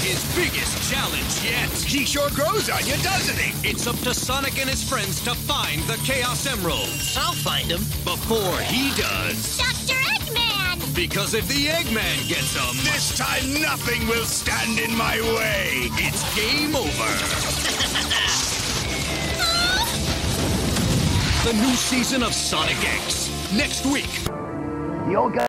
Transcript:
his biggest challenge yet. He sure grows on you, doesn't he? It's up to Sonic and his friends to find the Chaos Emeralds. I'll find him. Before he does. Dr. Eggman! Because if the Eggman gets them, This time nothing will stand in my way. it's game over. The new season of Sonic X. Next week. The old guy